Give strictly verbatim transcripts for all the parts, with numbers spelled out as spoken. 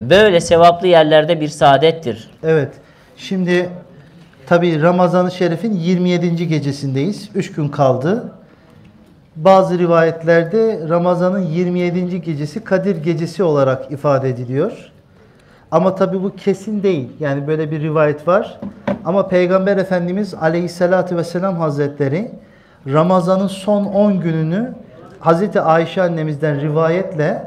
Böyle sevaplı yerlerde bir saadettir. Evet. Şimdi tabi Ramazan-ı Şerif'in yirmi yedinci gecesindeyiz. üç gün kaldı. Bazı rivayetlerde Ramazan'ın yirmi yedinci gecesi Kadir Gecesi olarak ifade ediliyor. Ama tabi bu kesin değil. Yani böyle bir rivayet var. Ama Peygamber Efendimiz Aleyhisselatü Vesselam Hazretleri Ramazan'ın son on gününü Hazreti Ayşe annemizden rivayetle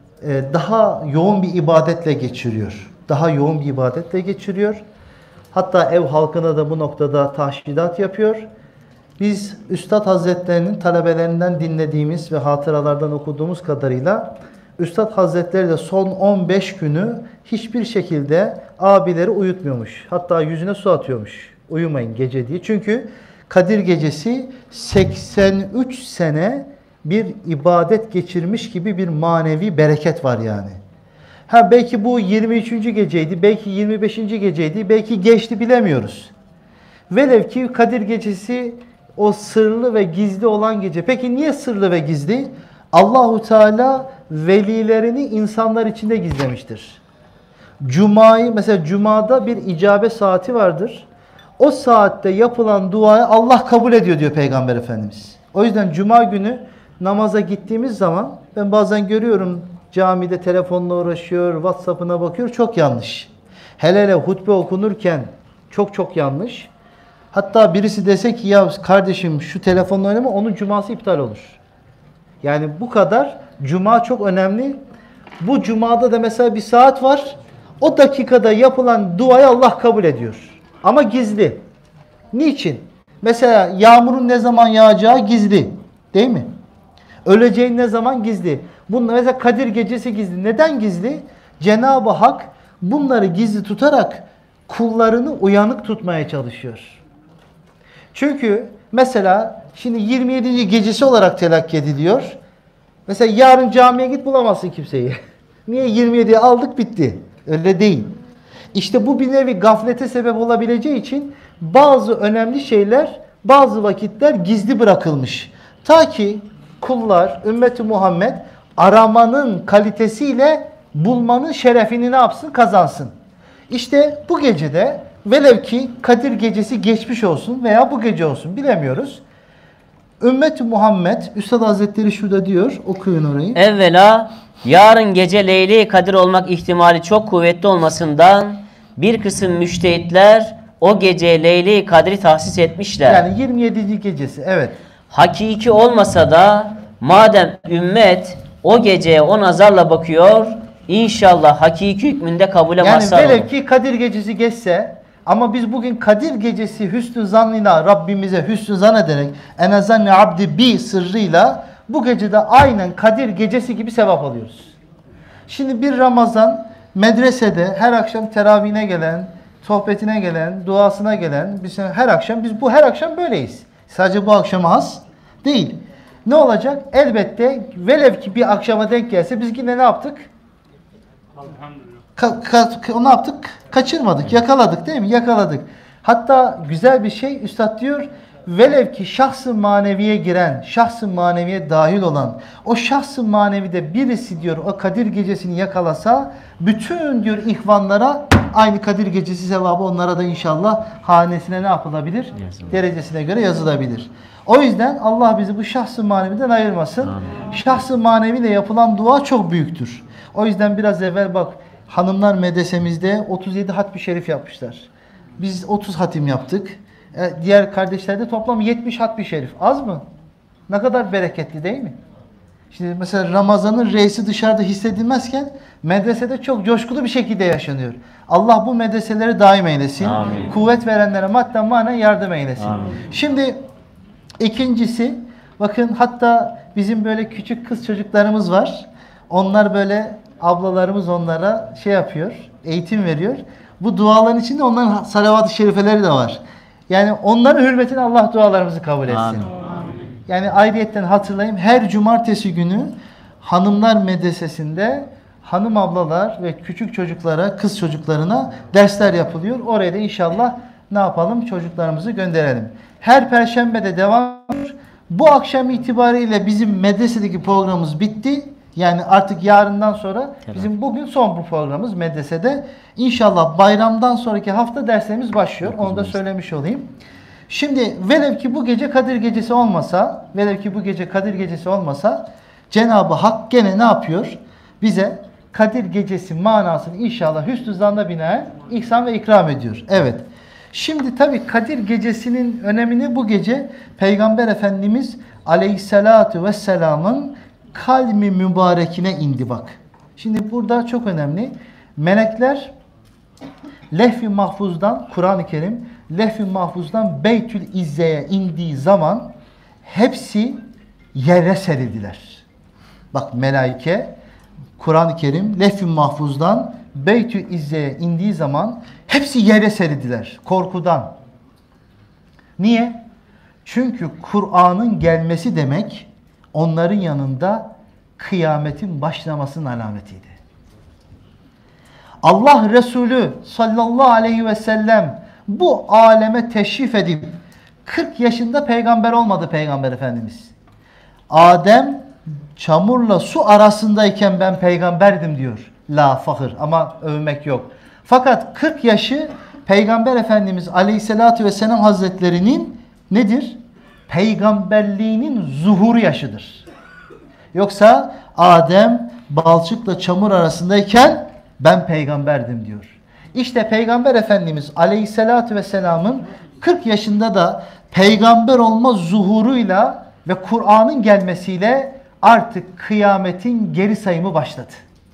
daha yoğun bir ibadetle geçiriyor. Daha yoğun bir ibadetle geçiriyor. Hatta ev halkına da bu noktada tahşidat yapıyor. Biz Üstad Hazretlerinin talebelerinden dinlediğimiz ve hatıralardan okuduğumuz kadarıyla Üstad Hazretleri de son on beş günü hiçbir şekilde abileri uyutmuyormuş. Hatta yüzüne su atıyormuş. Uyumayın gece diye. Çünkü Kadir Gecesi seksen üç sene bir ibadet geçirmiş gibi bir manevi bereket var yani. Ha belki bu yirmi üçüncü geceydi, belki yirmi beşinci geceydi, belki geçti bilemiyoruz. Velev ki Kadir Gecesi o sırlı ve gizli olan gece. Peki niye sırlı ve gizli? Allahu Teala velilerini insanlar içinde gizlemiştir. Cuma'yı mesela Cuma'da bir icabe saati vardır. O saatte yapılan duayı Allah kabul ediyor diyor Peygamber Efendimiz. O yüzden Cuma günü namaza gittiğimiz zaman ben bazen görüyorum camide telefonla uğraşıyor, WhatsApp'ına bakıyor. Çok yanlış. Hele hele hutbe okunurken çok çok yanlış. Hatta birisi dese ki ya kardeşim şu telefonla oynama, onun cuması iptal olur. Yani bu kadar cuma çok önemli. Bu cumada da mesela bir saat var. O dakikada yapılan duayı Allah kabul ediyor. Ama gizli. Niçin? Mesela yağmurun ne zaman yağacağı gizli. Değil mi? Öleceğin ne zaman gizli. Bunlar mesela Kadir Gecesi gizli. Neden gizli? Cenab-ı Hak bunları gizli tutarak kullarını uyanık tutmaya çalışıyor. Çünkü mesela şimdi yirmi yedinci gecesi olarak telakki ediliyor. Mesela yarın camiye git bulamazsın kimseyi. Niye? yirmi yediye aldık bitti. Öyle değil. İşte bu bir nevi gaflete sebep olabileceği için bazı önemli şeyler bazı vakitler gizli bırakılmış. Ta ki kullar, ümmeti Muhammed aramanın kalitesiyle bulmanın şerefini ne yapsın? Kazansın. İşte bu gecede velev ki Kadir Gecesi geçmiş olsun veya bu gece olsun bilemiyoruz. Ümmet-i Muhammed, Üstad Hazretleri şurada diyor, okuyun orayı. Evvela yarın gece Leyle-i Kadir olmak ihtimali çok kuvvetli olmasından bir kısım müştehitler o gece Leyle-i Kadir'i tahsis etmişler. Yani yirmi yedinci gecesi, evet. Hakiki olmasa da madem ümmet o geceye o nazarla bakıyor, inşallah hakiki hükmünde kabule yani mazhar olur. Yani velev ki Kadir Gecesi geçse ama biz bugün Kadir Gecesi hüsnü zannıyla Rabbimize hüsnü zan ederek ene zanni abdi bi sırrıyla bu gecede aynen Kadir Gecesi gibi sevap alıyoruz. Şimdi bir Ramazan medresede her akşam teravihine gelen, sohbetine gelen, duasına gelen, biz her akşam biz bu her akşam böyleyiz. Sadece bu akşama has değil. Ne olacak? Elbette velev ki bir akşama denk gelse biz yine ne yaptık? Ka ka ne yaptık? Kaçırmadık, yakaladık değil mi? Yakaladık. Hatta güzel bir şey Üstad diyor, velev ki şahs-ı maneviye giren, şahs-ı maneviye dahil olan, o şahs-ı manevide birisi diyor o Kadir Gecesini yakalasa, bütün diyor ihvanlara aynı Kadir Gecesi sevabı onlara da inşallah hanesine ne yapılabilir? Yazılır. Derecesine göre yazılabilir. O yüzden Allah bizi bu şahs-ı maneviden ayırmasın. Şahs-ı maneviyle yapılan dua çok büyüktür. O yüzden biraz evvel bak, hanımlar medresemizde otuz yedi hatmi şerif yapmışlar. Biz otuz hatim yaptık. Diğer kardeşlerde toplam yetmiş hatmi şerif. Az mı? Ne kadar bereketli değil mi? Şimdi mesela Ramazan'ın reisi dışarıda hissedilmezken medresede çok coşkulu bir şekilde yaşanıyor. Allah bu medreseleri daim eylesin. Amin. Kuvvet verenlere madden manen yardım eylesin. Amin. Şimdi ikincisi, bakın hatta bizim böyle küçük kız çocuklarımız var. Onlar böyle ablalarımız onlara şey yapıyor, eğitim veriyor. Bu duaların içinde onların salavat-ı şerifeleri de var. Yani onların hürmetine Allah dualarımızı kabul etsin. Amin. Yani ayrıyetten hatırlayayım, her cumartesi günü hanımlar medresesinde hanım ablalar ve küçük çocuklara, kız çocuklarına dersler yapılıyor. Oraya da inşallah ne yapalım? Çocuklarımızı gönderelim. Her perşembe de devam ediyor. Bu akşam itibariyle bizim medresedeki programımız bitti. Yani artık yarından sonra Tamam. bizim bugün son bu programımız medresede. İnşallah bayramdan sonraki hafta derslerimiz başlıyor. Onu da söylemiş olayım. Şimdi velev ki bu gece Kadir Gecesi olmasa, velev ki bu gece Kadir Gecesi olmasa Cenab-ı Hak gene ne yapıyor? Bize Kadir Gecesi manasını inşallah hüsnü zanna binaen ihsan ve ikram ediyor. Evet. Şimdi tabii Kadir Gecesi'nin önemini bu gece Peygamber Efendimiz Aleyhisselatü Vesselam'ın kalbi mübarekine indi bak. Şimdi burada çok önemli. Melekler Lehf-i Mahfuz'dan, Kur'an-ı Kerim Lehf-i Mahfuz'dan Beytül İzze'ye indiği zaman hepsi yere serildiler. Bak melaike Kur'an-ı Kerim Lehf-i Mahfuz'dan Beytül İzze'ye indiği zaman hepsi yere serildiler korkudan. Niye? Çünkü Kur'an'ın gelmesi demek onların yanında kıyametin başlamasının alametiydi. Allah Resulü sallallahu aleyhi ve sellem bu aleme teşrif edip kırk yaşında peygamber olmadı Peygamber Efendimiz. Adem çamurla su arasındayken ben peygamberdim diyor. La fahır ama övmek yok. Fakat kırk yaşı Peygamber Efendimiz Aleyhisselatü Vesselam Hazretlerinin nedir? Peygamberliğinin zuhuru yaşıdır. Yoksa Adem balçıkla çamur arasındayken ben peygamberdim diyor. İşte Peygamber Efendimiz Aleyhisselatü Vesselam'ın kırk yaşında da peygamber olma zuhuruyla ve Kur'an'ın gelmesiyle artık kıyametin geri sayımı başladı.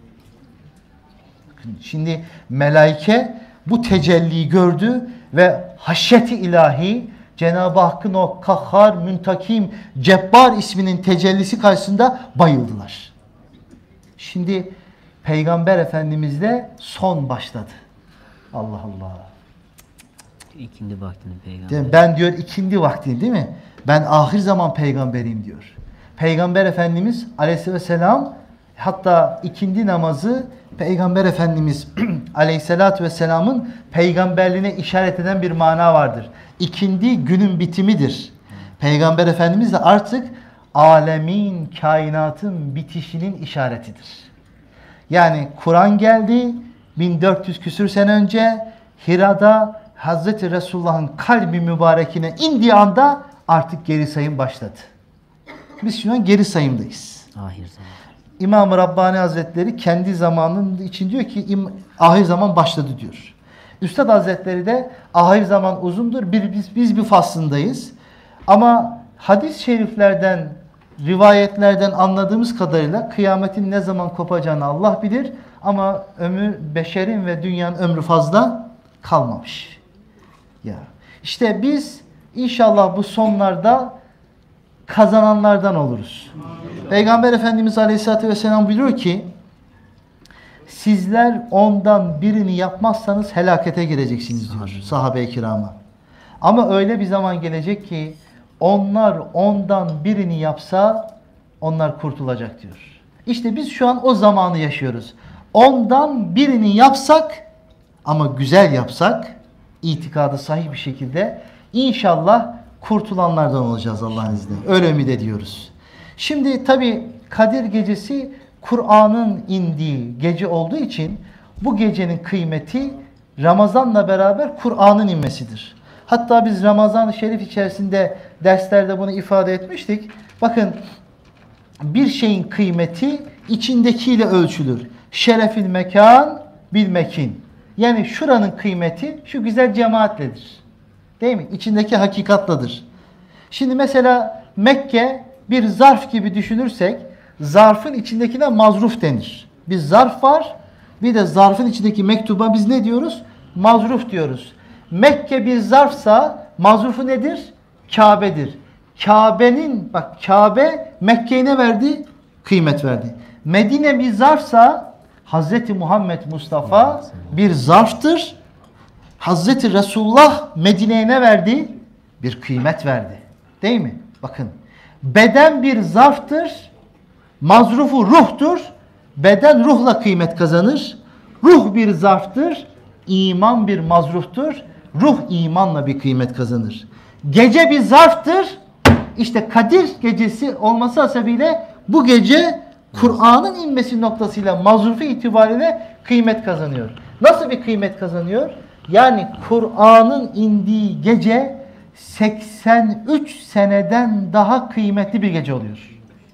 Şimdi melaike bu tecelliyi gördü ve haşyeti ilahi Cenab-ı Hakk'ın o Kahhar, Müntakim, Cebbar isminin tecellisi karşısında bayıldılar. Şimdi Peygamber Efendimiz'de son başladı. Allah Allah. İkindi vaktinin peygamberi. Ben diyor ikindi vakti değil mi? Ben ahir zaman peygamberiyim diyor. Peygamber Efendimiz Aleyhisselam hatta ikindi namazı Peygamber Efendimiz Aleyhisselatü Vesselam'ın peygamberliğine işaret eden bir mana vardır. İkindi günün bitimidir. Peygamber Efendimiz de artık alemin, kainatın bitişinin işaretidir. Yani Kur'an geldi bin dört yüz küsür sene önce Hira'da Hazreti Resulullah'ın kalbi mübarekine indiği anda artık geri sayım başladı. Biz şu an geri sayımdayız. Ahir zaman. İmam-ı Rabbani Hazretleri kendi zamanının için diyor ki ahir zaman başladı diyor. Üstad Hazretleri de ahir zaman uzundur. Bir, biz, biz bir faslındayız. Ama hadis-i şeriflerden, rivayetlerden anladığımız kadarıyla kıyametin ne zaman kopacağını Allah bilir. Ama ömür, beşerin ve dünyanın ömrü fazla kalmamış. Ya işte biz inşallah bu sonlarda kazananlardan oluruz. Peygamber Efendimiz Aleyhisselatü Vesselam buyuruyor ki sizler ondan birini yapmazsanız helakete gireceksiniz diyor sahabe-i kirama. Ama öyle bir zaman gelecek ki onlar ondan birini yapsa onlar kurtulacak diyor. İşte biz şu an o zamanı yaşıyoruz. Ondan birini yapsak ama güzel yapsak itikadı sahih bir şekilde inşallah kurtulanlardan olacağız Allah'ın izniyle. Öyle ümit ediyoruz. Şimdi tabi Kadir Gecesi Kur'an'ın indiği gece olduğu için bu gecenin kıymeti Ramazan'la beraber Kur'an'ın inmesidir. Hatta biz Ramazan-ı Şerif içerisinde derslerde bunu ifade etmiştik. Bakın bir şeyin kıymeti içindekiyle ölçülür. Şerefil mekan bil mekin. Yani şuranın kıymeti şu güzel cemaatledir. Değil mi? İçindeki hakikatladır. Şimdi mesela Mekke bir zarf gibi düşünürsek zarfın içindekine mazruf denir. Bir zarf var bir de zarfın içindeki mektuba biz ne diyoruz? Mazruf diyoruz. Mekke bir zarfsa mazrufu nedir? Kabe'dir. Kabe'nin bak Kabe Mekke'ye ne verdi? Kıymet verdi. Medine bir zarfsa Hazreti Muhammed Mustafa bir zarftır. Hazreti Resulullah Medine'ye ne verdi? Bir kıymet verdi. Değil mi? Bakın. Beden bir zarftır. Mazrufu ruhtur. Beden ruhla kıymet kazanır. Ruh bir zarftır. İman bir mazruftur. Ruh imanla bir kıymet kazanır. Gece bir zarftır. İşte Kadir gecesi olması hasebiyle bu gece Kur'an'ın inmesi noktasıyla mazrufu itibariyle kıymet kazanıyor. Nasıl bir kıymet kazanıyor? Yani Kur'an'ın indiği gece seksen üç seneden daha kıymetli bir gece oluyor.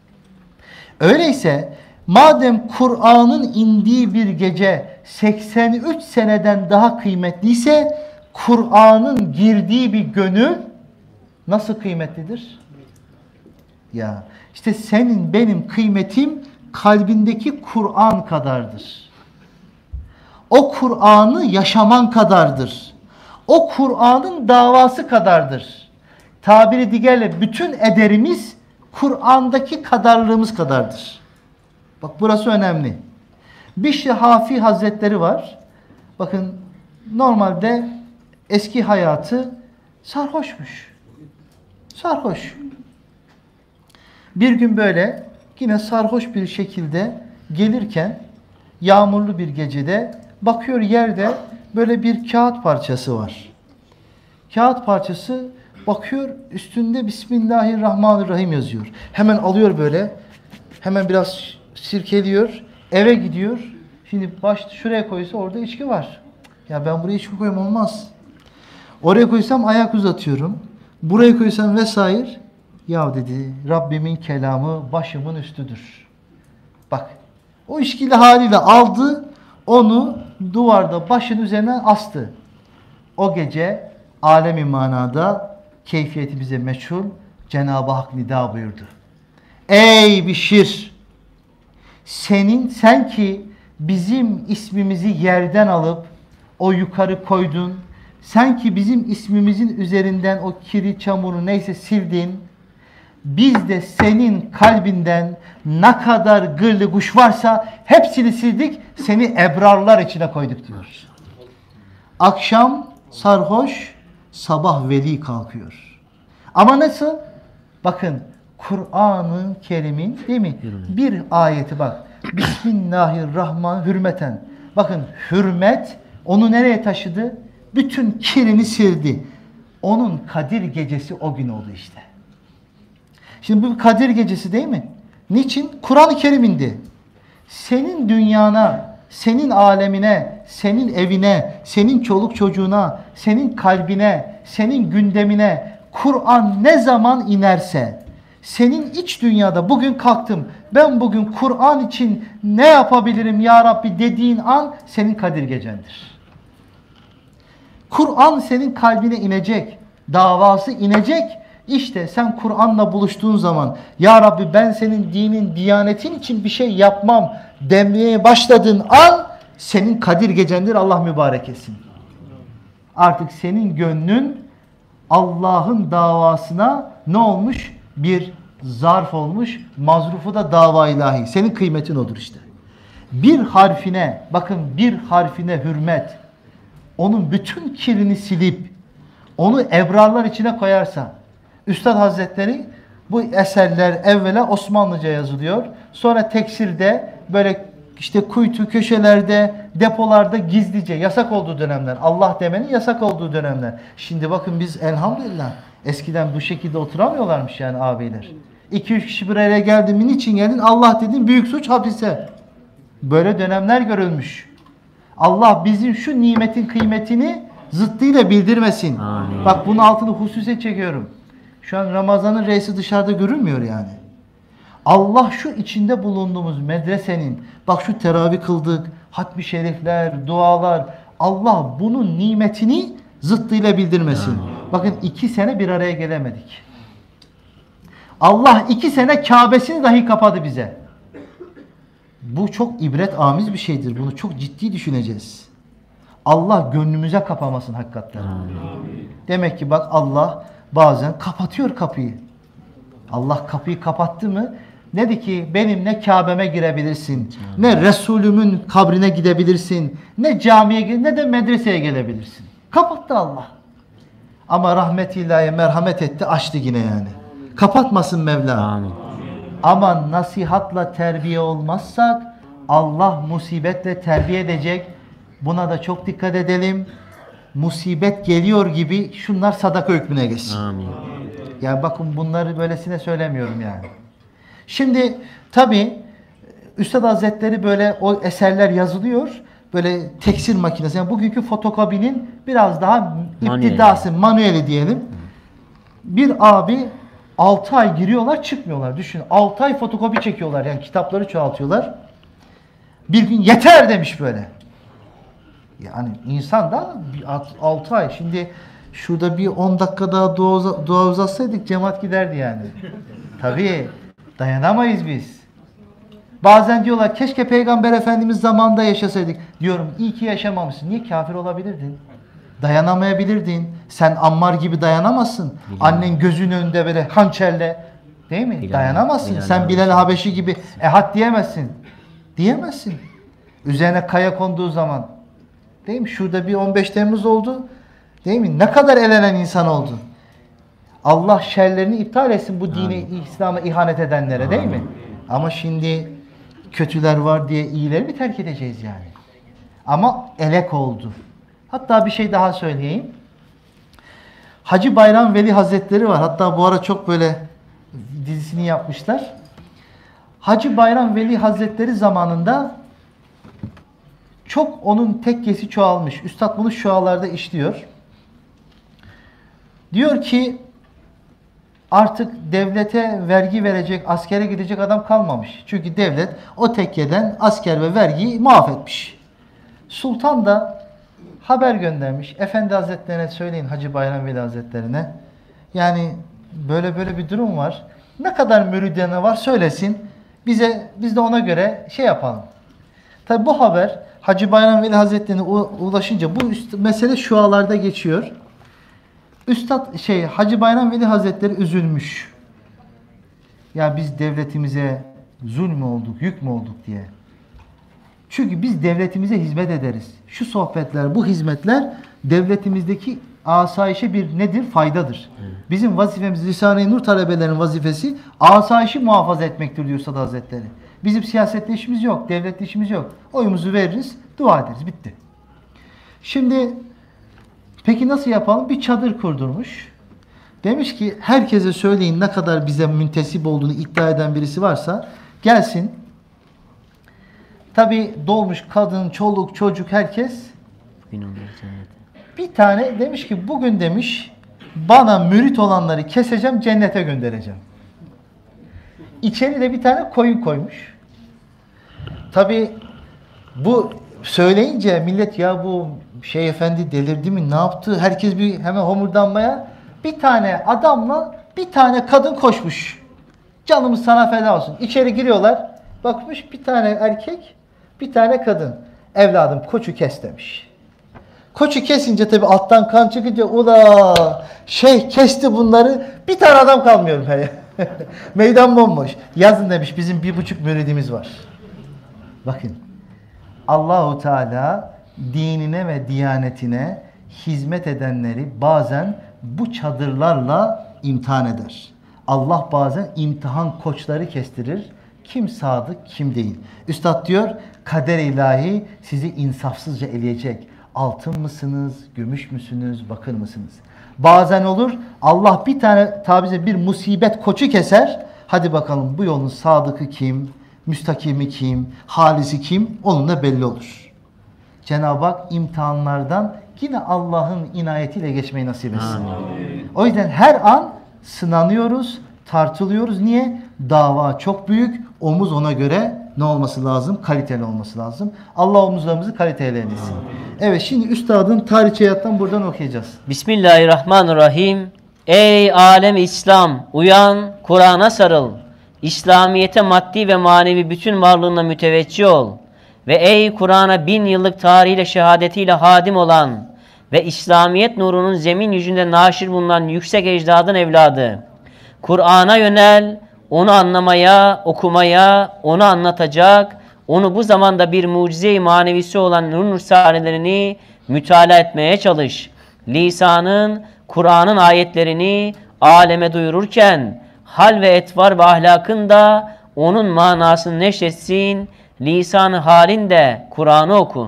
Öyleyse madem Kur'an'ın indiği bir gece seksen üç seneden daha kıymetliyse Kur'an'ın girdiği bir gönül nasıl kıymetlidir? Ya işte senin benim kıymetim kalbindeki Kur'an kadardır. O Kur'an'ı yaşaman kadardır. O Kur'an'ın davası kadardır. Tabiri diğerle bütün ederimiz Kur'an'daki kadarlığımız kadardır. Bak burası önemli. Bişri Hafi Hazretleri var. Bakın normalde eski hayatı sarhoşmuş. Sarhoş. Bir gün böyle yine sarhoş bir şekilde gelirken yağmurlu bir gecede bakıyor yerde böyle bir kağıt parçası var. Kağıt parçası bakıyor üstünde Bismillahirrahmanirrahim yazıyor. Hemen alıyor böyle. Hemen biraz sirkeliyor. Eve gidiyor. Şimdi baş şuraya koysa orada içki var. Ya ben buraya içki koyayım olmaz. Oraya koysam ayak uzatıyorum. Buraya koysam vesaire. Ya dedi Rabbimin kelamı başımın üstüdür. Bak o içkili haliyle aldı. Onu duvarda başın üzerine astı. O gece alemi manada keyfiyeti bize meçhul Cenab-ı Hak nida buyurdu. Ey Bişir! Senin sen ki bizim ismimizi yerden alıp o yukarı koydun. Sen ki bizim ismimizin üzerinden o kiri çamuru neyse sildin. Biz de senin kalbinden ne kadar gırlı kuş varsa hepsini sildik. Seni ebrarlar içine koyduk diyor. Akşam sarhoş, sabah veli kalkıyor. Ama nasıl? Bakın Kur'an-ı Kerim'in değil mi? Bir ayeti bak. Bismillahirrahmanirrahim hürmeten. Bakın hürmet onu nereye taşıdı? Bütün kirini sildi. Onun Kadir gecesi o gün oldu işte. Şimdi bu Kadir gecesi değil mi? Niçin? Kur'an-ı Kerim indi. Senin dünyana, senin alemine, senin evine, senin çoluk çocuğuna, senin kalbine, senin gündemine Kur'an ne zaman inerse senin iç dünyada bugün kalktım. Ben bugün Kur'an için ne yapabilirim ya Rabbi dediğin an senin Kadir gecendir. Kur'an senin kalbine inecek. Davası inecek. İşte sen Kur'an'la buluştuğun zaman ya Rabbi ben senin dinin, diyanetin için bir şey yapmam demeye başladığın an senin Kadir gecendir. Allah mübarek etsin. Artık senin gönlün Allah'ın davasına ne olmuş? Bir zarf olmuş. Mazrufu da dava ilahi. Senin kıymetin odur işte. Bir harfine bakın bir harfine hürmet onun bütün kirini silip onu ebrarlar içine koyarsa Üstad Hazretleri bu eserler evvela Osmanlıca yazılıyor. Sonra teksirde böyle işte kuytu köşelerde depolarda gizlice yasak olduğu dönemler. Allah demenin yasak olduğu dönemler. Şimdi bakın biz elhamdülillah eskiden bu şekilde oturamıyorlarmış yani ağabeyler. iki üç kişi bir araya geldi mi niçin geldin? Allah dedin büyük suç hapise. Böyle dönemler görülmüş. Allah bizim şu nimetin kıymetini zıttıyla bildirmesin. Amin. Bak bunun altını hususen çekiyorum. Şu an Ramazan'ın reisi dışarıda görünmüyor yani. Allah şu içinde bulunduğumuz medresenin, bak şu teravih kıldık, hatmi şerifler, dualar, Allah bunun nimetini zıttıyla bildirmesin. Amin. Bakın iki sene bir araya gelemedik. Allah iki sene Kabe'sini dahi kapadı bize. Bu çok ibret amiz bir şeydir. Bunu çok ciddi düşüneceğiz. Allah gönlümüze kapamasın hakikaten. Amin. Demek ki bak Allah bazen kapatıyor kapıyı. Allah kapıyı kapattı mı? Dedi ki benim ne Kabe'me girebilirsin, ne Resulümün kabrine gidebilirsin, ne camiye ne de medreseye gelebilirsin. Kapattı Allah. Ama rahmetillahi merhamet etti, açtı yine yani. Kapatmasın Mevla. Amin. Ama nasihatla terbiye olmazsak Allah musibetle terbiye edecek. Buna da çok dikkat edelim. Musibet geliyor gibi şunlar sadaka hükmüne geçsin. Amin. Yani bakın bunları böylesine söylemiyorum yani. Şimdi tabi Üstad Hazretleri böyle o eserler yazılıyor. Böyle tekstil makinesi. Yani bugünkü fotokopinin biraz daha iptidası, manueli diyelim. Bir abi altı ay giriyorlar, çıkmıyorlar. Düşün. altı ay fotokopi çekiyorlar. Yani kitapları çoğaltıyorlar. Bir gün yeter demiş böyle. Yani insan da altı ay. Şimdi şurada bir on dakika daha dua, dua uzatsaydık cemaat giderdi yani. Tabii dayanamayız biz. Bazen diyorlar keşke Peygamber Efendimiz zamanında yaşasaydık. Diyorum iyi ki yaşamamışsın. Niye? Kafir olabilirdin. Dayanamayabilirdin. Sen Ammar gibi dayanamazsın. Bilal. Annen gözünün önünde böyle hançerle, değil mi? Bilal. Dayanamazsın. Bilal. Sen Bilal Habeşi gibi ehad diyemezsin. Diyemezsin. Üzerine kaya konduğu zaman. Değil mi? Şurada bir on beş Temmuz oldu. Değil mi? Ne kadar elenen insan oldu. Allah şerlerini iptal etsin bu dini, İslam'a ihanet edenlere, değil mi? Ama şimdi kötüler var diye iyileri mi terk edeceğiz yani? Ama elek oldu. Hatta bir şey daha söyleyeyim. Hacı Bayram Veli Hazretleri var. Hatta bu ara çok böyle dizisini yapmışlar. Hacı Bayram Veli Hazretleri zamanında çok onun tekkesi çoğalmış. Üstad bunu şualarda işliyor. Diyor ki artık devlete vergi verecek, askere gidecek adam kalmamış. Çünkü devlet o tekkeden asker ve vergiyi muaf etmiş. Sultan da haber göndermiş. Efendi Hazretlerine söyleyin, Hacı Bayram Veli Hazretlerine. Yani böyle böyle bir durum var. Ne kadar müridyanı var söylesin. Bize, biz de ona göre şey yapalım. Tabi bu haber Hacı Bayram Veli Hazretlerine ulaşınca bu üst, mesele şualarda geçiyor. Üstad şey Hacı Bayram Veli Hazretleri üzülmüş. Ya biz devletimize zulm mü olduk, yük mü olduk diye. Çünkü biz devletimize hizmet ederiz. Şu sohbetler, bu hizmetler devletimizdeki asayişe bir nedir? Faydadır. Bizim vazifemiz, Risale-i Nur talebelerinin vazifesi asayişi muhafaza etmektir diyor Üstad Hazretleri. Bizim siyasetle işimiz yok, devletle işimiz yok. Oyumuzu veririz, dua ederiz. Bitti. Şimdi peki nasıl yapalım? Bir çadır kurdurmuş. Demiş ki herkese söyleyin, ne kadar bize müntesip olduğunu iddia eden birisi varsa gelsin. Tabi dolmuş kadın, çoluk, çocuk herkes. Bir tane demiş ki bugün demiş bana mürit olanları keseceğim, cennete göndereceğim. İçeri de bir tane koyun koymuş. Tabi bu söyleyince millet ya bu şey efendi delirdi mi, ne yaptı? Herkes bir hemen homurdanmaya. Bir tane adamla bir tane kadın koşmuş. Canımız sana feda olsun. İçeri giriyorlar. Bakmış bir tane erkek, bir tane kadın. Evladım koçu kes demiş. Koçu kesince tabi alttan kan çıkınca ula şey kesti bunları. Bir tane adam kalmıyor. Meydan bomboş. Yazın demiş bizim bir buçuk müridimiz var. Bakın. Allahu Teala dinine ve diyanetine hizmet edenleri bazen bu çadırlarla imtihan eder. Allah bazen imtihan koçları kestirir. Kim sadık, kim değil. Üstad diyor, kader ilahi sizi insafsızca eleyecek. Altın mısınız, gümüş müsünüz, bakır mısınız? Bazen olur, Allah bir tane tabize bir musibet koçu keser. Hadi bakalım bu yolun sadıkı kim, müstakimi kim, halisi kim? Onunla belli olur. Cenab-ı Hak imtihanlardan yine Allah'ın inayetiyle geçmeyi nasip etsin. Amin. O yüzden her an sınanıyoruz, tartılıyoruz. Niye? Dava çok büyük. Omuz ona göre ne olması lazım? Kaliteli olması lazım. Allah omuzlarımızı kaliteli eylesin. Evet, şimdi üstadın tarihçi hayattan buradan okuyacağız. Bismillahirrahmanirrahim. Ey alem İslam, uyan, Kur'an'a sarıl. İslamiyete maddi ve manevi bütün varlığına müteveccih ol. Ve ey Kur'an'a bin yıllık tarihiyle şehadetiyle hadim olan ve İslamiyet nurunun zemin yüzünde naşir bulunan yüksek ecdadın evladı. Kur'an'a yönel, onu anlamaya, okumaya, onu anlatacak, onu bu zamanda bir mucize-i manevisi olan nur nursarelerini mütalaa etmeye çalış. Lisanın, Kur'an'ın ayetlerini aleme duyururken, hal ve etvar ve ahlakın da onun manasını neşretsin. Lisan-ı halinde Kur'an'ı oku.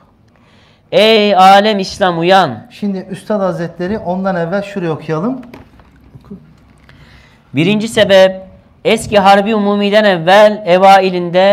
Ey alem İslam uyan. Şimdi Üstad Hazretleri ondan evvel şuraya okuyalım. Oku. Birinci sebep, eski Harbi Umumi'den evvel evailinde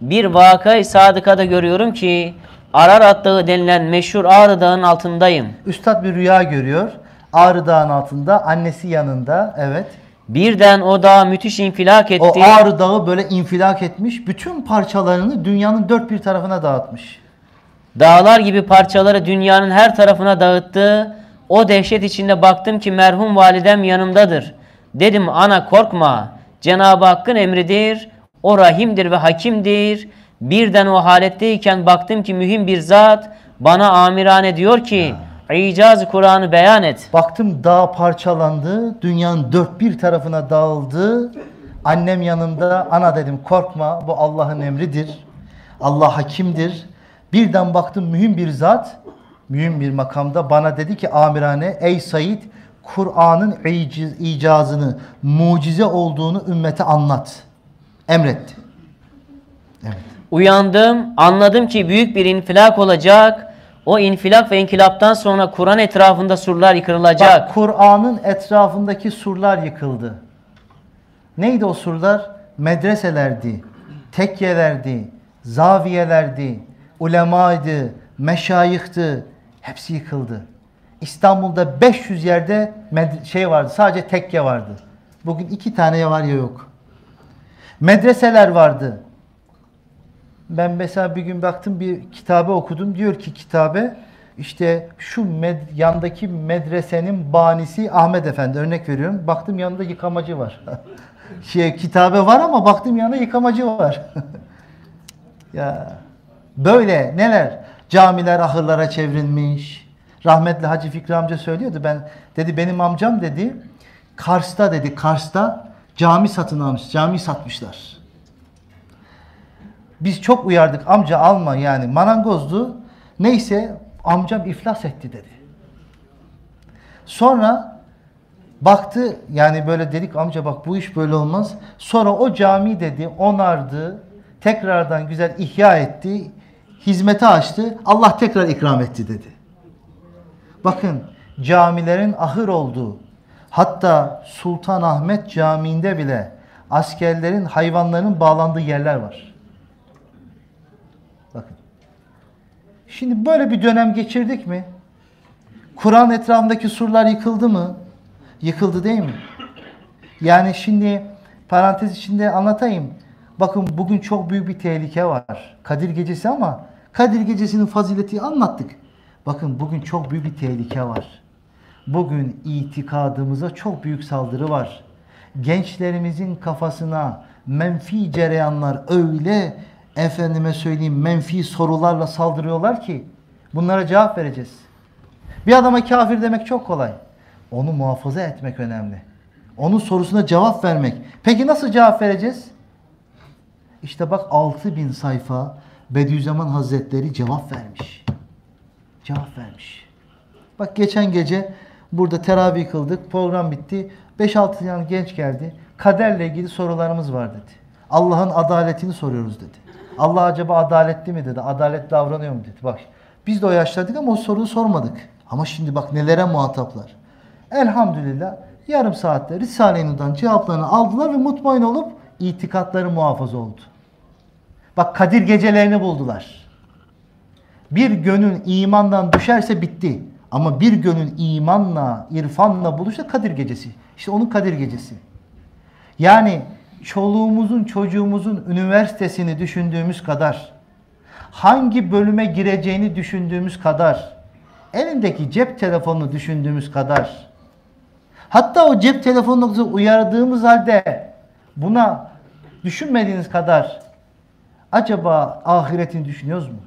bir vakayı sadıkada görüyorum ki Ararat Dağı denilen meşhur Ağrı Dağı'nın altındayım. Üstad bir rüya görüyor. Ağrı Dağı'nın altında, annesi yanında. Evet. Birden o dağ müthiş infilak etti. O Ağrı Dağı böyle infilak etmiş. Bütün parçalarını dünyanın dört bir tarafına dağıtmış. Dağlar gibi parçaları dünyanın her tarafına dağıttı. O dehşet içinde baktım ki merhum validem yanımdadır. Dedim ana korkma. Cenab-ı Hakk'ın emridir. O rahimdir ve hakimdir. Birden o haletteyken baktım ki mühim bir zat bana amirane diyor ki İcaz-ı Kur'an'ı beyan et. Baktım dağ parçalandı. Dünyanın dört bir tarafına dağıldı. Annem yanımda. Ana dedim korkma. Bu Allah'ın emridir. Allah hakimdir. Birden baktım mühim bir zat, mühim bir makamda bana dedi ki amirane ey Said Kur'an'ın icazını, mucize olduğunu ümmete anlat. Emretti. Evet. Uyandım, anladım ki büyük bir infilak olacak. O infilak ve inkılaptan sonra Kur'an etrafında surlar yıkılacak. Bak Kur'an'ın etrafındaki surlar yıkıldı. Neydi o surlar? Medreselerdi, tekyelerdi, zaviyelerdi, ulemaydı, meşayihti. Hepsi yıkıldı. İstanbul'da beş yüz yerde şey vardı. Sadece tekke vardı. Bugün iki tane ya var ya yok. Medreseler vardı. Ben mesela bir gün baktım bir kitabe okudum. Diyor ki kitabe işte şu med yandaki medresenin banisi Ahmet Efendi örnek veriyorum. Baktım yanında yıkamacı var. şey kitabe var ama baktım yanında yıkamacı var. ya böyle neler? Camiler ahırlara çevrilmiş. Rahmetli Hacı Fikri amca söylüyordu. Ben dedi benim amcam dedi Kars'ta dedi Kars'ta cami satın almış. Cami satmışlar. Biz çok uyardık amca alma yani marangozdu. Neyse amcam iflas etti dedi. Sonra baktı yani böyle dedik amca bak bu iş böyle olmaz. Sonra o cami dedi onardı. Tekrardan güzel ihya etti. Hizmete açtı. Allah tekrar ikram etti dedi. Bakın camilerin ahır olduğu hatta Sultanahmet Camii'nde bile askerlerin hayvanların bağlandığı yerler var. Bakın. Şimdi böyle bir dönem geçirdik mi? Kur'an etrafındaki surlar yıkıldı mı? Yıkıldı değil mi? Yani şimdi parantez içinde anlatayım. Bakın bugün çok büyük bir tehlike var. Kadir Gecesi ama Kadir Gecesi'nin fazileti anlattık. Bakın bugün çok büyük bir tehlike var. Bugün itikadımıza çok büyük saldırı var. Gençlerimizin kafasına menfi cereyanlar öyle efendime söyleyeyim menfi sorularla saldırıyorlar ki bunlara cevap vereceğiz. Bir adama kafir demek çok kolay. Onu muhafaza etmek önemli. Onun sorusuna cevap vermek. Peki nasıl cevap vereceğiz? İşte bak altı bin sayfa Bediüzzaman Hazretleri cevap vermiş. Cevap vermiş. Bak geçen gece burada teravih kıldık. Program bitti. beş altı tane genç geldi. Kaderle ilgili sorularımız var dedi. Allah'ın adaletini soruyoruz dedi. Allah acaba adaletli mi dedi. Adaletli davranıyor mu dedi. Bak biz de o yaşlardaydık ama o soruyu sormadık. Ama şimdi bak nelere muhataplar. Elhamdülillah yarım saatte Risale-i Nur'dan cevaplarını aldılar ve mutmain olup itikatları muhafaza oldu. Bak Kadir gecelerini buldular. Bir gönül imandan düşerse bitti. Ama bir gönül imanla, irfanla buluşsa Kadir Gecesi. İşte onun Kadir Gecesi. Yani çoluğumuzun, çocuğumuzun üniversitesini düşündüğümüz kadar, hangi bölüme gireceğini düşündüğümüz kadar, elindeki cep telefonunu düşündüğümüz kadar, hatta o cep telefonunuzu uyardığımız halde buna düşünmediğiniz kadar acaba ahiretini düşünüyoruz mu?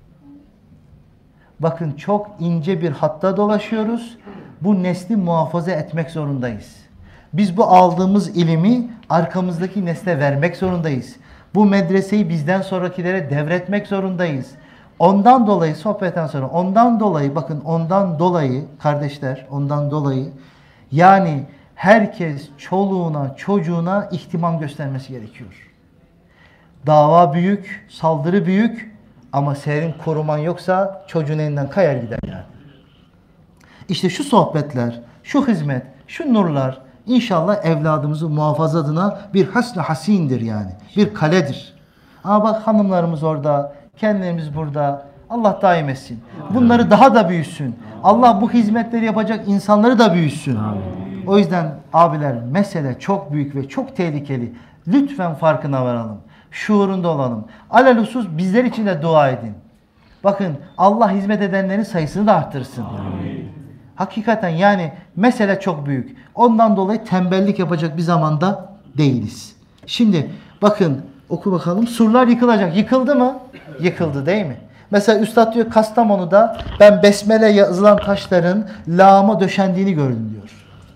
Bakın çok ince bir hatta dolaşıyoruz. Bu nesli muhafaza etmek zorundayız. Biz bu aldığımız ilimi arkamızdaki nesle vermek zorundayız. Bu medreseyi bizden sonrakilere devretmek zorundayız. Ondan dolayı sohbetten sonra ondan dolayı bakın ondan dolayı kardeşler ondan dolayı yani herkes çoluğuna çocuğuna ihtimam göstermesi gerekiyor. Dava büyük, saldırı büyük ama senin koruman yoksa çocuğun elinden kayar gider yani. İşte şu sohbetler, şu hizmet, şu nurlar inşallah evladımızı muhafaza adına bir hasn-ı hasindir yani. Bir kaledir. Ama bak hanımlarımız orada, kendilerimiz burada. Allah daim etsin. Bunları daha da büyüsün. Allah bu hizmetleri yapacak insanları da büyüsün. O yüzden abiler mesele çok büyük ve çok tehlikeli. Lütfen farkına varalım. Şuurunda olalım. Alelhusus bizler için de dua edin. Bakın Allah hizmet edenlerin sayısını da arttırsın. Amin. Hakikaten yani mesele çok büyük. Ondan dolayı tembellik yapacak bir zamanda değiliz. Şimdi bakın oku bakalım. Surlar yıkılacak. Yıkıldı mı? Yıkıldı değil mi? Mesela Üstad diyor Kastamonu'da ben besmele yazılan taşların lağıma döşendiğini gördüm diyor.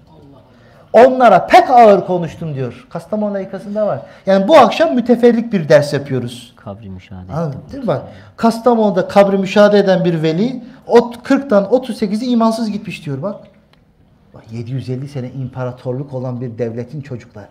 Onlara pek ağır konuştum diyor. Kastamonu layıkasında var. Yani bu akşam müteferrik bir ders yapıyoruz. Kabri müşahede Anladın değil mi? Bak, Kastamonu'da kabri müşahede eden bir veli kırktan otuz sekizi imansız gitmiş diyor bak. Bak yedi yüz elli sene imparatorluk olan bir devletin çocukları.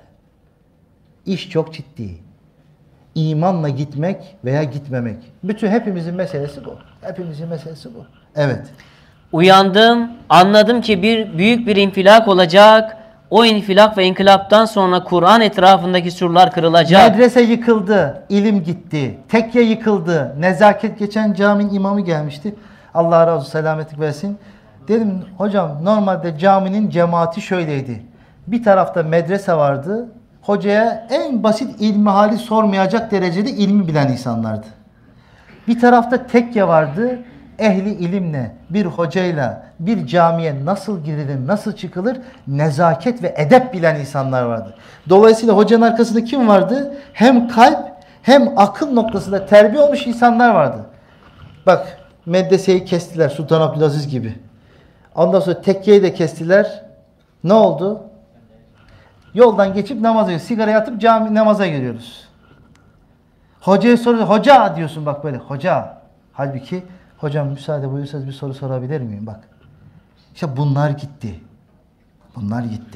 İş çok ciddi. İmanla gitmek veya gitmemek. Bütün hepimizin meselesi bu. Hepimizin meselesi bu. Evet. Uyandım, anladım ki bir büyük bir infilak olacak. O infilak ve inkılaptan sonra Kur'an etrafındaki surlar kırılacak. Medrese yıkıldı, ilim gitti, tekke yıkıldı, nezaket geçen caminin imamı gelmişti. Allah razı olsun, selametlik versin. Dedim hocam normalde caminin cemaati şöyleydi. Bir tarafta medrese vardı. Hocaya en basit ilmihali sormayacak derecede ilmi bilen insanlardı. Bir tarafta tekke vardı. Ehli ilimle, bir hocayla, bir camiye nasıl girilir, nasıl çıkılır, nezaket ve edep bilen insanlar vardı. Dolayısıyla hocanın arkasında kim vardı? Hem kalp hem akıl noktasında terbiye olmuş insanlar vardı. Bak medreseyi kestiler Sultan Abdülaziz gibi. Ondan sonra tekkeyi de kestiler. Ne oldu? Yoldan geçip namaza gidiyoruz. Sigara yatıp cami namaza giriyoruz. Hocaya soruyor. Hoca diyorsun bak böyle. Hoca. Halbuki hocam müsaade buyursanız bir soru sorabilir miyim? Bak. İşte bunlar gitti. Bunlar gitti.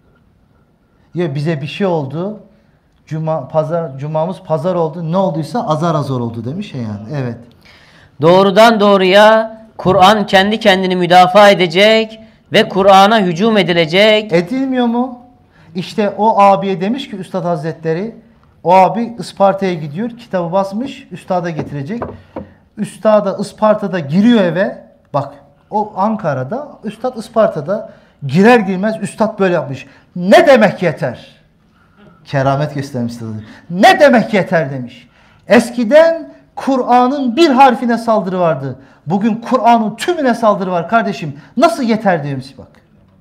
Ya bize bir şey oldu. Cuma pazar cumamız pazar oldu. Ne olduysa azar azar oldu demiş ya yani. Evet. Doğrudan doğruya Kur'an kendi kendini müdafaa edecek ve Kur'an'a hücum edilecek. Edilmiyor mu? İşte o abiye demiş ki Üstad Hazretleri, o abi Isparta'ya gidiyor, kitabı basmış, üstada getirecek. Üstada Isparta'da giriyor eve. Bak o Ankara'da, üstad Isparta'da girer girmez üstad böyle yapmış. Ne demek yeter? Keramet göstermiş. Ne demek yeter demiş. Eskiden Kur'an'ın bir harfine saldırı vardı. Bugün Kur'an'ın tümüne saldırı var kardeşim. Nasıl yeter demiş bak.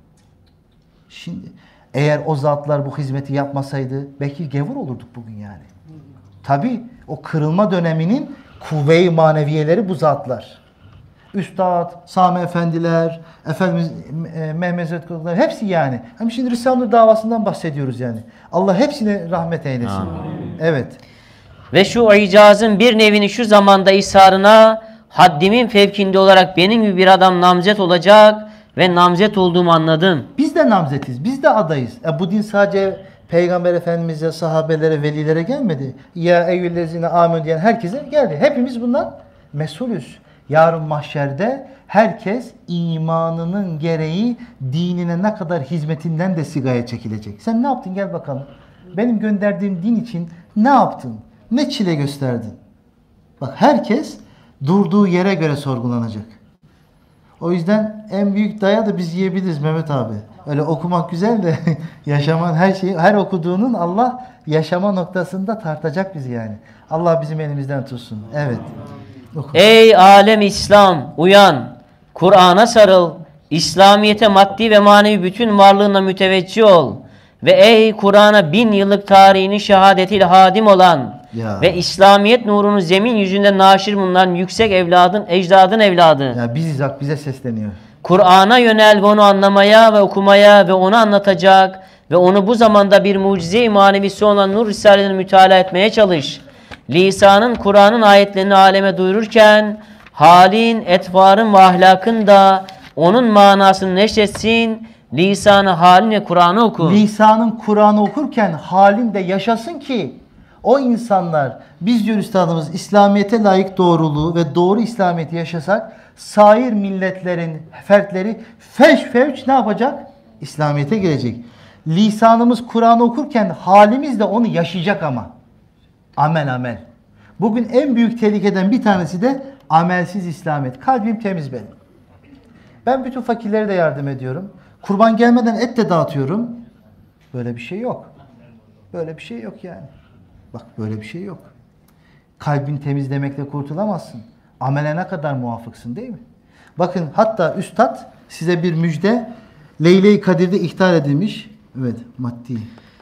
Şimdi eğer o zatlar bu hizmeti yapmasaydı belki gevur olurduk bugün yani. Tabi o kırılma döneminin kuvve-i maneviyeleri bu zatlar. Üstad, Sami Efendiler, Efendimiz e, Mehmet Zeyt Kılıçlar hepsi yani. Hem şimdi Risale-i Nur davasından bahsediyoruz yani. Allah hepsine rahmet eylesin. Amin. Evet. Ve şu icazın bir nevini şu zamanda isharına haddimin fevkinde olarak benim gibi bir adam namzet olacak ve namzet olduğumu anladım. Biz de namzetiz, biz de adayız. E, bu din sadece Peygamber Efendimiz'e, sahabelere, velilere gelmedi. Ya eyyüllezine amün diyen herkese geldi. Hepimiz bundan mesulüz. Yarın mahşerde herkes imanının gereği dinine ne kadar hizmetinden de sigaya çekilecek. Sen ne yaptın gel bakalım. Benim gönderdiğim din için ne yaptın? Ne çile gösterdin? Bak herkes durduğu yere göre sorgulanacak. O yüzden en büyük daya da biz yiyebiliriz Mehmet abi. Öyle okumak güzel de yaşaman her şeyi, her okuduğunun Allah yaşama noktasında tartacak bizi yani. Allah bizim elimizden tutsun. Evet. Oku. Ey alem İslam uyan, Kur'an'a sarıl, İslamiyete maddi ve manevi bütün varlığına müteveccih ol. Ve ey Kur'an'a bin yıllık tarihini şehadetiyle hadim olan Ya. ve İslamiyet nurunu zemin yüzünde naşir bulunan yüksek evladın, ecdadın evladı. Ya biziz bak bize sesleniyor. Kur'an'a yönel ve onu anlamaya ve okumaya ve onu anlatacak ve onu bu zamanda bir mucize-i manevisi olan Nur Risalelerini mütalaa etmeye çalış. Lisanın Kur'an'ın ayetlerini aleme duyururken halin, etvarın ve ahlakın da onun manasını neşretsin. Lisanı, halin ve Kur'an'ı oku. Lisanın Kur'an'ı okurken halinde yaşasın ki o insanlar, biz diyor üstadımız, İslamiyet'e layık doğruluğu ve doğru İslamiyet'i yaşasak sair milletlerin fertleri feş fevç ne yapacak? İslamiyet'e gelecek. Lisanımız Kur'an'ı okurken halimiz de onu yaşayacak ama. Amel amel. Bugün en büyük tehlikeden bir tanesi de amelsiz İslamiyet. Kalbim temiz benim. Ben bütün fakirlere de yardım ediyorum. Kurban gelmeden et de dağıtıyorum. Böyle bir şey yok. Böyle bir şey yok yani. Bak böyle bir şey yok. Kalbin temizlemekle kurtulamazsın. Amele ne kadar muvafıksın değil mi? Bakın hatta Üstad size bir müjde. Leyle-i Kadir'de ihtar edilmiş. Evet maddi.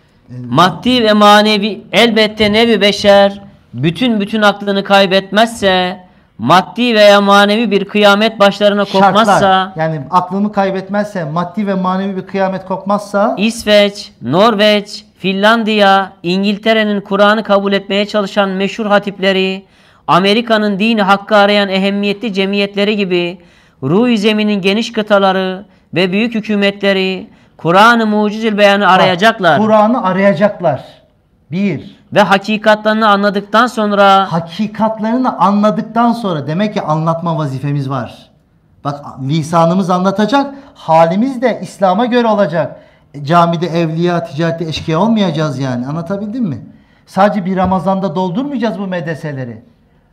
Maddi ve manevi elbette nevi beşer bütün bütün aklını kaybetmezse, maddi veya manevi bir kıyamet başlarına kopmazsa, Şartlar, yani aklını kaybetmezse, maddi ve manevi bir kıyamet kopmazsa, İsveç, Norveç, Finlandiya, İngiltere'nin Kur'an'ı kabul etmeye çalışan meşhur hatipleri, Amerika'nın dini hakkı arayan ehemmiyetli cemiyetleri gibi ruh-i zeminin geniş kıtaları ve büyük hükümetleri Kur'an-ı Mucizül Beyan'ı arayacaklar. Kur'an'ı arayacaklar. Bir. Ve hakikatlerini anladıktan sonra Hakikatlerini anladıktan sonra demek ki anlatma vazifemiz var. Bak lisanımız anlatacak, halimiz de İslam'a göre olacak. E, camide evliya, ticarette eşkıya olmayacağız yani. Anlatabildim mi? Sadece bir Ramazan'da doldurmayacağız bu medreseleri.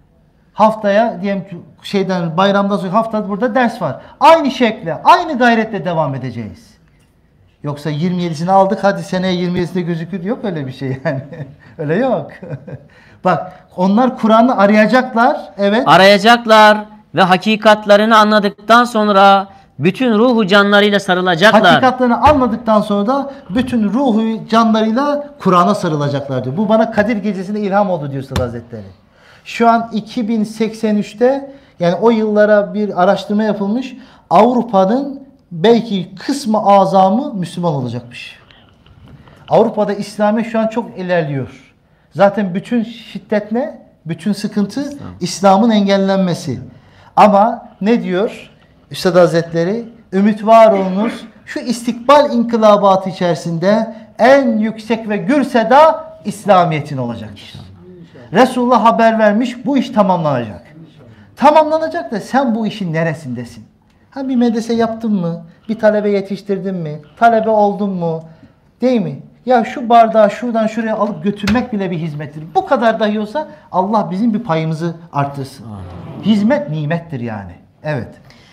Haftaya diyelim ki şeyden bayramdan sonra haftada burada ders var. Aynı şekle, aynı gayretle devam edeceğiz. Yoksa yirmi yedisini aldık hadi seneye yirmi yedisinde gözükür. Yok öyle bir şey yani. Öyle yok. Bak onlar Kur'an'ı arayacaklar. Evet. arayacaklar ve hakikatlerini anladıktan sonra bütün ruhu canlarıyla sarılacaklar. Hakikatlerini anladıktan sonra da bütün ruhu canlarıyla Kur'an'a sarılacaklar diyor. Bu bana Kadir Gecesi'nde ilham oldu diyor Üstad Hazretleri. Şu an iki bin seksen üçte yani o yıllara bir araştırma yapılmış. Avrupa'nın belki kısmı azamı Müslüman olacakmış. Avrupa'da İslamiyet şu an çok ilerliyor. Zaten bütün şiddet ne? Bütün sıkıntı İslam'ın engellenmesi. Ama ne diyor Üstad Hazretleri? Ümit var olunuz. Şu istikbal inkılabatı içerisinde en yüksek ve gür seda İslamiyet'in olacaktır. Resulullah haber vermiş bu iş tamamlanacak. Tamamlanacak da sen bu işin neresindesin? Ha bir medrese yaptın mı? Bir talebe yetiştirdin mi? Talebe oldun mu? Değil mi? Ya şu bardağı şuradan şuraya alıp götürmek bile bir hizmettir. Bu kadar dahi olsa Allah bizim bir payımızı arttırsın. Hizmet nimettir yani. Evet.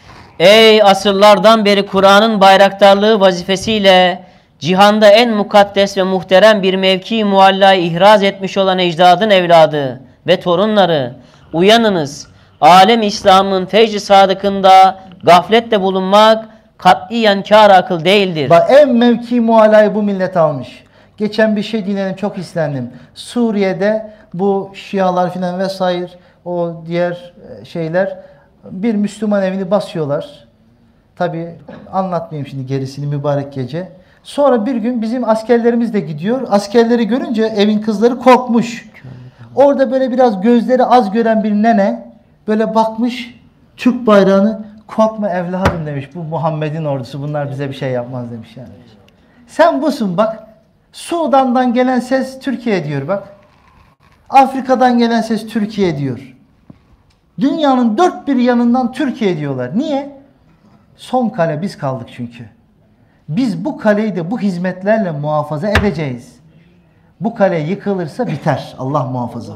Ey asırlardan beri Kur'an'ın bayraktarlığı vazifesiyle cihanda en mukaddes ve muhterem bir mevki muallayı ihraz etmiş olan ecdadın evladı ve torunları, uyanınız. Alem İslam'ın fecr-i sadıkında gafletle bulunmak katiyen kâr akıl değildir. Bak en mevki mualayı bu millet almış. Geçen bir şey dinledim, çok hislendim. Suriye'de bu Şialar filan vesaire o diğer şeyler bir Müslüman evini basıyorlar. Tabi anlatmayayım şimdi gerisini mübarek gece. Sonra bir gün bizim askerlerimiz de gidiyor. Askerleri görünce evin kızları korkmuş. Orada böyle biraz gözleri az gören bir nene böyle bakmış Türk bayrağını, korkma evladım demiş. Bu Muhammed'in ordusu, bunlar bize bir şey yapmaz demiş yani. Sen busun bak. Sudan'dan gelen ses Türkiye diyor bak. Afrika'dan gelen ses Türkiye diyor. Dünyanın dört bir yanından Türkiye diyorlar. Niye? Son kale biz kaldık çünkü. Biz bu kaleyi de bu hizmetlerle muhafaza edeceğiz. Bu kale yıkılırsa biter. Allah muhafaza.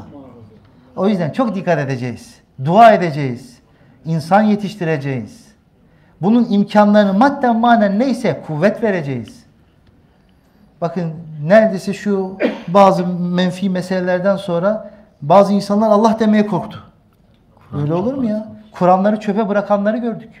O yüzden çok dikkat edeceğiz. Dua edeceğiz. İnsan yetiştireceğiz. Bunun imkanlarını madden manen neyse kuvvet vereceğiz. Bakın neredeyse şu bazı menfi meselelerden sonra bazı insanlar Allah demeye korktu. Öyle olur mu ya? Kur'anları çöpe bırakanları gördük.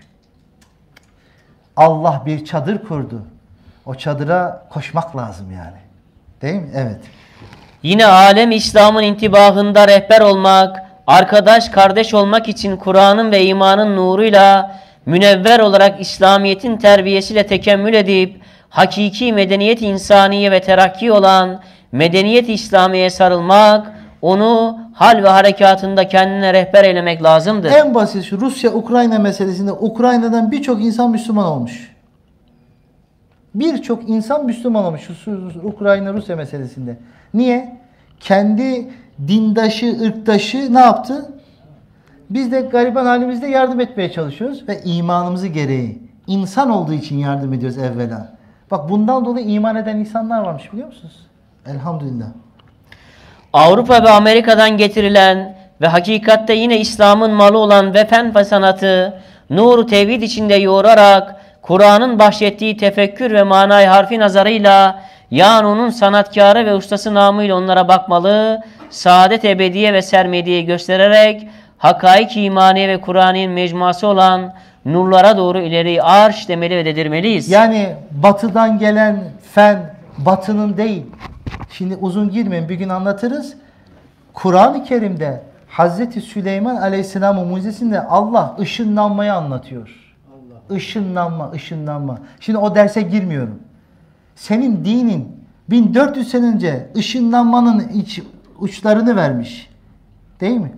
Allah bir çadır kurdu. O çadıra koşmak lazım yani. Değil mi? Evet. Yine alem İslam'ın intibahında rehber olmak, arkadaş kardeş olmak için Kur'an'ın ve imanın nuruyla münevver olarak İslamiyet'in terbiyesiyle tekemmül edip hakiki medeniyet insaniye ve terakki olan medeniyet İslamiye sarılmak, onu hal ve harekatında kendine rehber eylemek lazımdır. En basit şu Rusya-Ukrayna meselesinde Ukrayna'dan birçok insan Müslüman olmuş. Birçok insan Müslüman olmuş şu Ukrayna-Rusya meselesinde. Niye? Kendi dindaşı, ırktaşı ne yaptı? Biz de gariban halimizde yardım etmeye çalışıyoruz ve imanımızı gereği insan olduğu için yardım ediyoruz evvela. Bak bundan dolayı iman eden insanlar varmış biliyor musunuz? Elhamdülillah. Avrupa ve Amerika'dan getirilen ve hakikatte yine İslam'ın malı olan ve fen ve sanatı nuru tevhid içinde yoğurarak Kur'an'ın bahşettiği tefekkür ve manayı harfi nazarıyla yani onun sanatkarı ve ustası namıyla onlara bakmalı, saadet ebediye ve sermediye göstererek hakaik imaniye ve Kur'an'ın mecmuası olan nurlara doğru ileri arş demeli ve dedirmeliyiz. Yani batıdan gelen fen batının değil. Şimdi uzun girmeyin, bir gün anlatırız. Kur'an-ı Kerim'de Hazreti Süleyman Aleyhisselam'ın mucizesinde Allah ışınlanmayı anlatıyor. Allah. Işınlanma, ışınlanma. Şimdi o derse girmiyorum. Senin dinin bin dört yüz sene önce ışınlanmanın iç, uçlarını vermiş. Değil mi?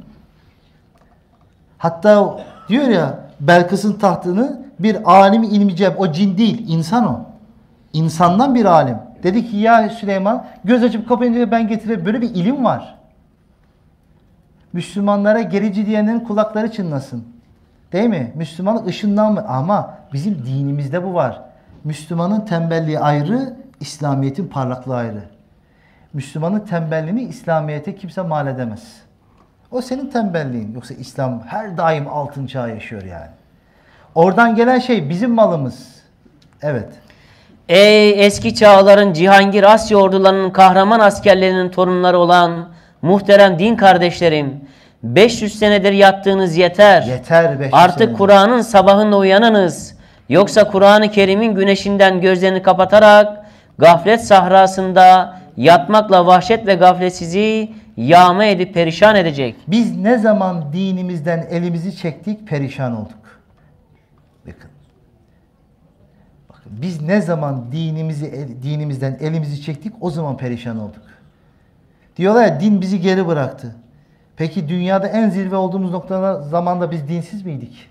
Hatta diyor ya Belkıs'ın tahtını bir alim ilmi ceb. O cin değil, insan o. İnsandan bir alim. Dedi ki ya Süleyman göz açıp kapayınca ben getireyim. Böyle bir ilim var. Müslümanlara gerici diyenlerin kulakları çınlasın. Değil mi? Müslümanlık ışınlanma. Ama bizim dinimizde bu var. Müslümanın tembelliği ayrı, İslamiyet'in parlaklığı ayrı. Müslümanın tembelliğini İslamiyet'e kimse mal edemez. O senin tembelliğin. Yoksa İslam her daim altın çağı yaşıyor yani. Oradan gelen şey bizim malımız. Evet. Ey eski çağların Cihangir Asya ordularının kahraman askerlerinin torunları olan muhterem din kardeşlerim, beş yüz senedir yattığınız yeter. Yeter beş yüz Artık Kur'an'ın sabahında uyanınız. Yoksa Kur'an-ı Kerim'in güneşinden gözlerini kapatarak gaflet sahrasında yatmakla vahşet ve gaflet sizi yağma edip perişan edecek. Biz ne zaman dinimizden elimizi çektik, perişan olduk. Bakın. Bakın biz ne zaman dinimizi dinimizden elimizi çektik, o zaman perişan olduk. Diyorlar ya din bizi geri bıraktı. Peki dünyada en zirve olduğumuz noktada zamanda biz dinsiz miydik?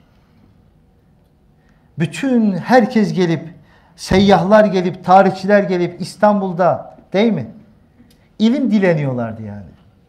Bütün herkes gelip, seyyahlar gelip, tarihçiler gelip İstanbul'da, değil mi? İlim dileniyorlardı yani.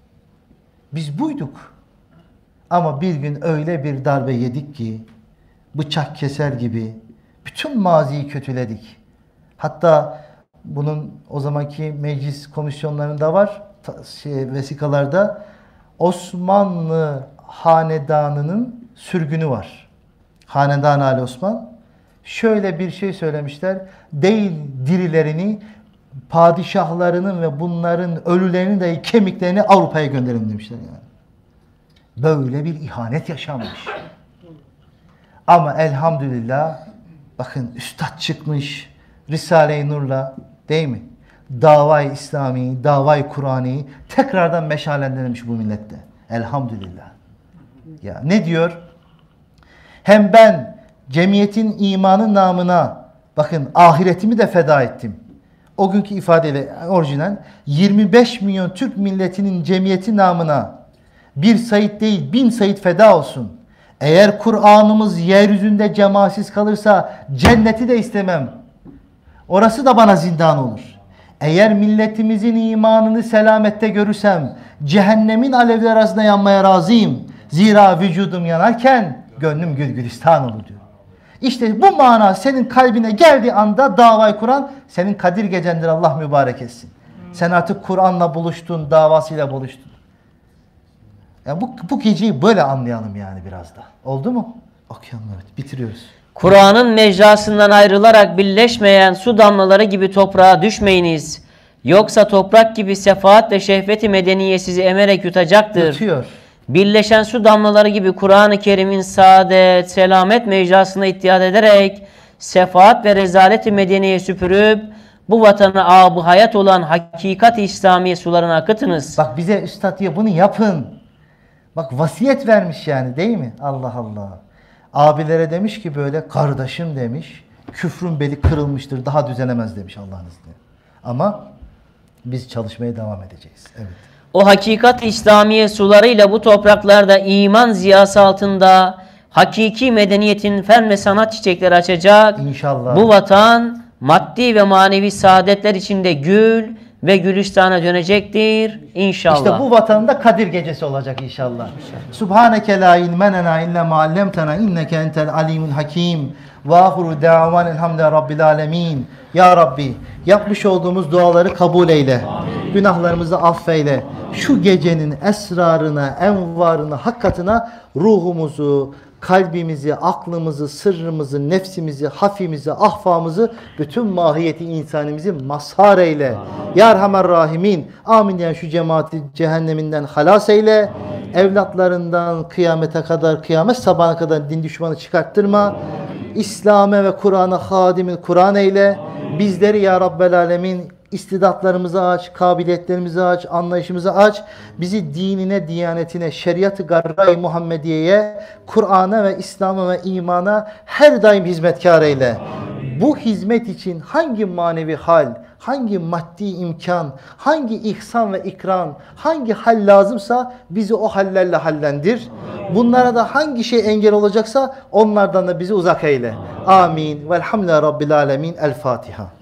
Biz buyduk. Ama bir gün öyle bir darbe yedik ki, bıçak keser gibi bütün maziyi kötüledik. Hatta bunun o zamanki meclis komisyonlarında var, şey, vesikalarda Osmanlı hanedanının sürgünü var. Hanedan Ali Osman. Şöyle bir şey söylemişler. Değil dirilerini, padişahlarının ve bunların ölülerinin de kemiklerini Avrupa'ya gönderin demişler yani. Böyle bir ihanet yaşanmış. Ama elhamdülillah bakın üstad çıkmış Risale-i Nur'la, değil mi? Davay İslami, davay Kur'ani tekrardan meşalendirilmiş bu millette. Elhamdülillah. Ya ne diyor? Hem ben cemiyetin imanı namına bakın ahiretimi de feda ettim. O günkü ifadeyle orijinal yirmi beş milyon Türk milletinin cemiyeti namına bir sayit değil bin sayit feda olsun. Eğer Kur'an'ımız yeryüzünde cemaatsiz kalırsa cenneti de istemem. Orası da bana zindan olur. Eğer milletimizin imanını selamette görürsem cehennemin alevleri arasında yanmaya razıyım. Zira vücudum yanarken gönlüm gül gülistan olur diyor. İşte bu mana senin kalbine geldiği anda davayı Kur'an senin Kadir gecendir, Allah mübarek etsin. Sen artık Kur'an'la buluştun, davasıyla buluştun. Yani bu, bu geceyi böyle anlayalım yani biraz da. Oldu mu? Okuyalım, evet, bitiriyoruz. Kur'an'ın mecrasından ayrılarak birleşmeyen su damlaları gibi toprağa düşmeyiniz. Yoksa toprak gibi sefaat ve şehveti medeniye sizi emerek yutacaktır. Yutuyor. Birleşen su damlaları gibi Kur'an-ı Kerim'in saadet, selamet mecrasına ittihad ederek sefaat ve rezaleti medeniye süpürüp bu vatanı âb-ı hayat olan hakikat-i İslamiye sularına akıtınız. Bak bize üstad diyor bunu yapın. Bak vasiyet vermiş yani, değil mi? Allah Allah. Abilere demiş ki böyle kardeşim demiş, küfrün beli kırılmıştır, daha düzelemez demiş Allah'ın izniyle. Ama biz çalışmaya devam edeceğiz. Evet. O hakikat İslamiye sularıyla bu topraklarda iman ziyası altında hakiki medeniyetin fen ve sanat çiçekleri açacak. İnşallah. Bu vatan maddi ve manevi saadetler içinde gül ve gülistana dönecektir inşallah. İşte bu vatanda Kadir gecesi olacak inşallah. Subhaneke la ilme lena illa ma allamtana inneke entel alimul hakim. Ve ahiru da'van elhamdülillahi rabbil alemin. Ya Rabbi yapmış olduğumuz duaları kabul eyle. Amin. Günahlarımızı affeyle. Şu gecenin esrarına, envarına, hakikatına ruhumuzu, kalbimizi, aklımızı, sırrımızı, nefsimizi, hafimizi, ahfamızı, bütün mahiyeti insanimizi mazhar eyle. Ya Erhamer Rahimin. Amin diyen şu cemaati cehenneminden halas eyle. Evlatlarından kıyamete kadar, kıyamet sabahına kadar din düşmanı çıkarttırma. İslam'a ve Kur'an'a hadimin Kur'an eyle. Bizleri ya Rabbel Alemin istidatlarımızı aç, kabiliyetlerimizi aç, anlayışımızı aç. Bizi dinine, diyanetine, şeriat-ı garra-i Muhammediye'ye, Kur'an'a ve İslam'a ve imana her daim hizmetkar eyle. Bu hizmet için hangi manevi hal, hangi maddi imkan, hangi ihsan ve ikram, hangi hal lazımsa bizi o hallerle hallendir. Bunlara da hangi şey engel olacaksa onlardan da bizi uzak eyle. Amin. Velhamdülillahi Rabbil Alemin. El Fatiha.